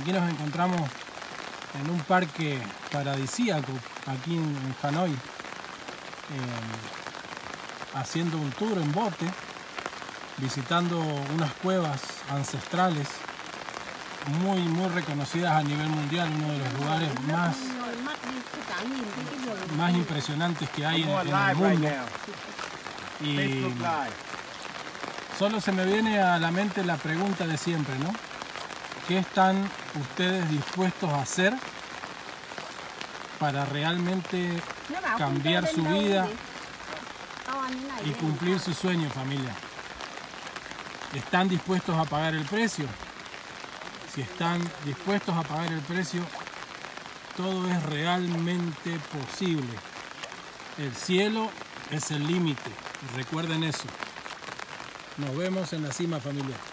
Aquí nos encontramos en un parque paradisíaco, aquí en Hanoi, haciendo un tour en bote, visitando unas cuevas ancestrales muy reconocidas a nivel mundial, uno de los lugares más impresionantes que hay en el mundo. Y solo se me viene a la mente la pregunta de siempre, ¿no? ¿Qué están ustedes dispuestos a hacer para realmente cambiar su vida y cumplir su sueño, familia? ¿Están dispuestos a pagar el precio? Si están dispuestos a pagar el precio, todo es realmente posible. El cielo es el límite. Recuerden eso. Nos vemos en la cima, familia.